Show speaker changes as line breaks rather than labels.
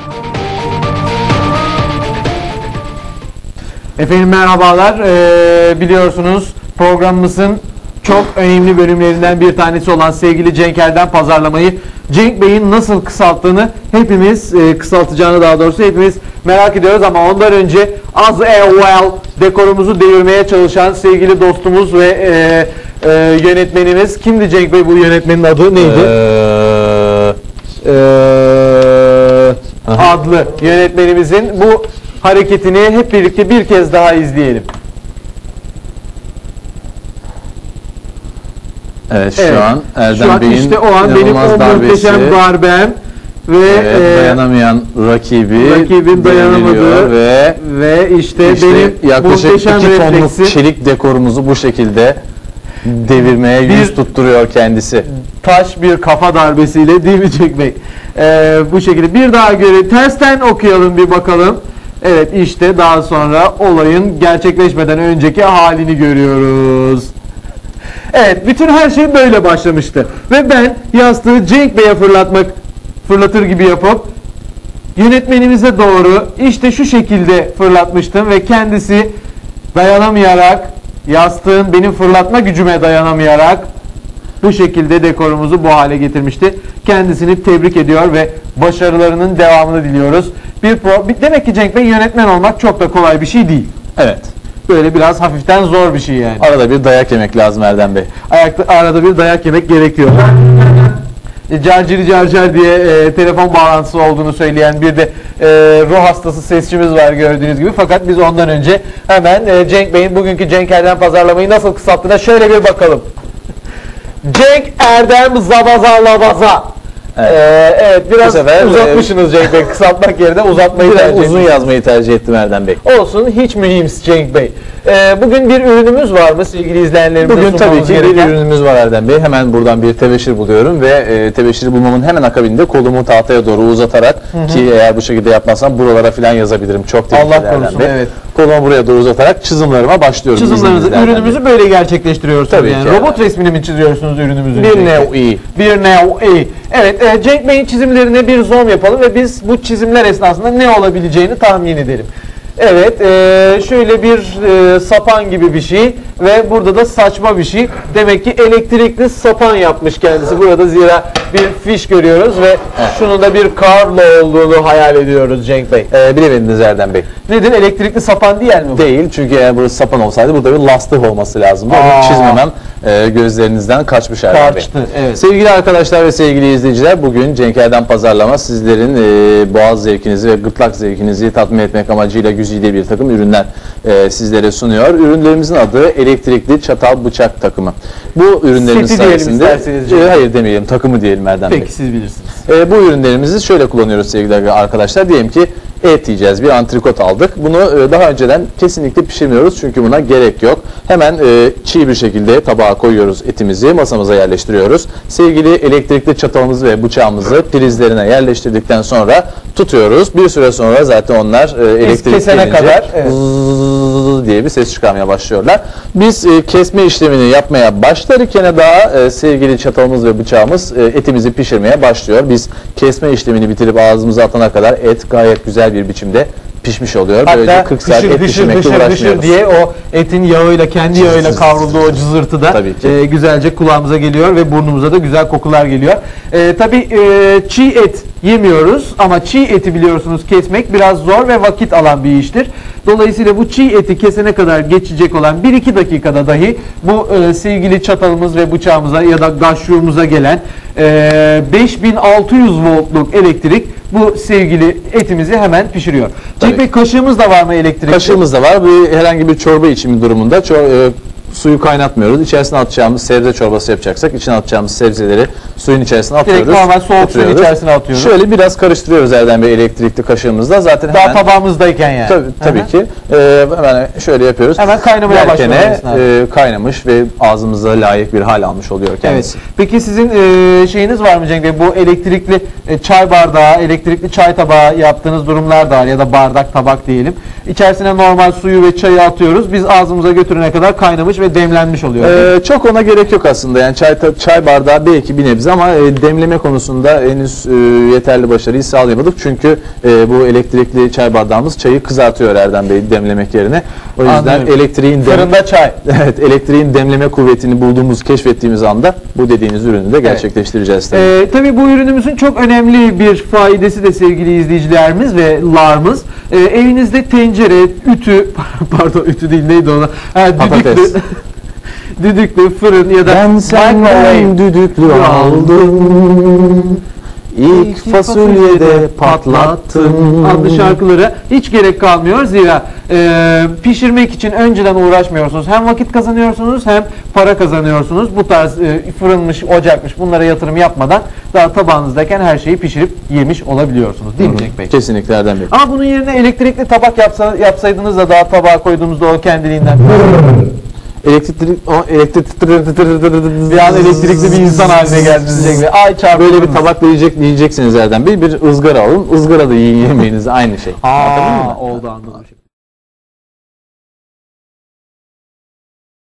Efendim merhabalar. Biliyorsunuz programımızın çok önemli bölümlerinden bir tanesi olan sevgili Cenk Erdem pazarlamayı Cenk Bey'in nasıl kısalttığını hepimiz, kısaltacağını daha doğrusu hepimiz merak ediyoruz ama ondan önce az evvel dekorumuzu devirmeye çalışan sevgili dostumuz ve yönetmenimiz kimdi Cenk Bey, bu yönetmenin adı neydi? Adlı yönetmenimizin bu hareketini hep birlikte bir kez daha izleyelim.
Evet, şu an Erdem Bey'in
işte o an benim o muhteşem darbem ve
dayanamayan rakibin
dayanamadığı ve işte benim
yaklaşık
muhteşem
2 tonluk
refleksi,
çelik dekorumuzu bu şekilde devirmeye yüz tutturuyor kendisi.
Taş bir kafa darbesiyle, değil mi Cenk Bey? Bu şekilde bir daha göre tersten okuyalım, bir bakalım. Evet, işte daha sonra olayın gerçekleşmeden önceki halini görüyoruz. Evet, bütün her şey böyle başlamıştı. Ve ben yastığı Cenk Bey'e fırlatır gibi yapıp yönetmenimize doğru işte şu şekilde fırlatmıştım ve kendisi dayanamayarak, yastığın benim fırlatma gücüme dayanamayarak bu şekilde dekorumuzu bu hale getirmişti. Kendisini tebrik ediyor ve başarılarının devamını diliyoruz. Demek ki Cenk Bey, yönetmen olmak çok da kolay bir şey değil.
Evet.
Böyle biraz hafiften zor bir şey yani.
Arada bir dayak yemek lazım Erdem Bey.
Arada bir dayak yemek gerekiyor. Carciri carcar diye telefon bağlantısı olduğunu söyleyen bir de ruh hastası sesçimiz var gördüğünüz gibi. Fakat biz ondan önce hemen Cenk Bey'in bugünkü Cenk Erdem pazarlamayı nasıl kısalttığına şöyle bir bakalım. Cenk Erdem zabaza labaza. Evet, biraz uzatmışsınız Cenk Bey. Kısaltmak yerine uzatmayı tercih ettim.
Uzun yazmayı tercih ettim Erdem Bey.
Olsun, hiç mühimsiz Cenk Bey. Bugün bir ürünümüz var mı sevgili izleyenlerimize?
Bugün tabii ki bir ürünümüz var Erdem Bey. Hemen buradan bir tebeşir buluyorum ve tebeşiri bulmamın hemen akabinde kolumu tahtaya doğru uzatarak, ki eğer bu şekilde yapmazsam buralara falan yazabilirim. Çok tehlikeli Erdem Bey. Evet. Kolumu buraya doğru uzatarak çizimlerime başlıyorum.
Çizimlerinizi, ürünümüzü böyle gerçekleştiriyorsunuz.
Tabii
yani.
ki.
Robot resmini mi çiziyorsunuz ürünümüzün?
Bir nevi.
Bir nevi. Evet, Cenk Bey'in çizimlerine bir zoom yapalım ve biz bu çizimler esnasında ne olabileceğini tahmin edelim. Evet, şöyle bir sapan gibi bir şey ve burada da saçma bir şey. Demek ki elektrikli sapan yapmış kendisi. Burada zira bir fiş görüyoruz ve şunun da bir kablo olduğunu hayal ediyoruz Cenk Bey.
Bilemediniz Erdem Bey.
Nedir? Elektrikli sapan değil mi bu?
Değil, çünkü eğer burası sapan olsaydı burada bir lastik olması lazımdı. Onu çizmemem gözlerinizden kaçmış Erdem Bey.
Evet.
Sevgili arkadaşlar ve sevgili izleyiciler, bugün Cenk Erdem pazarlama sizlerin boğaz zevkinizi ve gırtlak zevkinizi tatmin etmek amacıyla güzide bir takım ürünler sizlere sunuyor. Ürünlerimizin adı elektrikli çatal bıçak takımı. Bu ürünlerimiz sayesinde... Hayır demeyelim, takımı diyelim Erdem Bey.
Peki, siz bilirsiniz.
Bu ürünlerimizi şöyle kullanıyoruz sevgili arkadaşlar. Diyelim ki et yiyeceğiz, bir antrikot aldık. Bunu daha önceden kesinlikle pişirmiyoruz çünkü buna gerek yok. Hemen çiğ bir şekilde tabağa koyuyoruz etimizi, masamıza yerleştiriyoruz. Sevgili elektrikli çatalımızı ve bıçağımızı prizlerine yerleştirdikten sonra tutuyoruz. Bir süre sonra zaten onlar elektrik
kesene kadar
diye bir ses çıkarmaya başlıyorlar. Biz kesme işlemini yapmaya başlarken daha sevgili çatalımız ve bıçağımız etimizi pişirmeye başlıyor. Biz kesme işlemini bitirip ağzımıza atana kadar et gayet güzel bir biçimde pişmiş oluyor. Böylece 40 saat et pişirmekle uğraşmıyoruz.
Diye o etin yağıyla, kendi yağıyla kavrulduğu o cızırtı da güzelce kulağımıza geliyor ve burnumuza da güzel kokular geliyor. Tabii çiğ et yemiyoruz ama çiğ eti biliyorsunuz kesmek biraz zor ve vakit alan bir iştir. Dolayısıyla bu çiğ eti kesene kadar geçecek olan 1-2 dakikada dahi bu sevgili çatalımız ve bıçağımıza ya da gaşyurumuza gelen 5600 voltluk elektrik bu sevgili etimizi hemen pişiriyor. Cenk Bey, kaşığımız da var mı elektrikli?
Kaşığımız da var. Bu herhangi bir çorba içimi durumunda suyu kaynatmıyoruz. İçerisine atacağımız sebze çorbası yapacaksak içine atacağımız sebzeleri suyun içerisine atıyoruz.
Direkt normal soğuk suyun içerisine atıyoruz.
Şöyle biraz karıştırıyoruz Erdem Bey elektrikli kaşığımızla. Zaten
daha tabağımızdayken yani.
Tabii ki. Hemen şöyle yapıyoruz.
Hemen kaynamaya başlıyoruz.
Kaynamış ve ağzımıza layık bir hal almış oluyor kendisi.
Evet. Peki sizin şeyiniz var mı Cenk Bey? Bu elektrikli çay bardağı, elektrikli çay tabağı yaptığınız durumlar da var ya da bardak, tabak diyelim. İçerisine normal suyu ve çayı atıyoruz. Biz ağzımıza götürene kadar kaynamış ve ve demlenmiş oluyor.
Çok ona gerek yok aslında. Yani çay bardağı belki bir nebze ama demleme konusunda henüz yeterli başarıyı sağlayamadık. Çünkü bu elektrikli çay bardağımız çayı kızartıyor Erdem Bey demlemek yerine. O yüzden
Anlıyorum.
elektriğin
Fırında çay.
Evet, elektriğin demleme kuvvetini bulduğumuz, keşfettiğimiz anda bu dediğiniz ürünü de gerçekleştireceğiz tabii.
Tabii bu ürünümüzün çok önemli bir faydası da sevgili izleyicilerimiz ve larımız. Evinizde tencere, ütü, pardon ütü değil neydi ona?
Patates.
Düdüklü fırın ya da
Ben senden düdüklü aldım. İlk fasulyede patlattım.
Adlı şarkılara hiç gerek kalmıyor. Zira pişirmek için önceden uğraşmıyorsunuz. Hem vakit kazanıyorsunuz hem para kazanıyorsunuz. Bu tarz fırınmış, ocakmış bunlara yatırım yapmadan daha tabağınızdayken her şeyi pişirip yemiş olabiliyorsunuz. Değil mi Cenk Bey?
Kesinlikle Erdem Bey.
Ama bunun yerine elektrikli tabak yapsaydınız da daha tabağa koyduğumuzda o kendiliğinden bir an elektrikli bir insan haline geldiniz Cenk Bey. Ay çarpı
Böyle bir tabakla yiyeceksiniz Erdem Bey. Bir ızgara alın. Izgarada yiyin yemeğinizi aynı şey. Anladın mı?
Oldu anladım.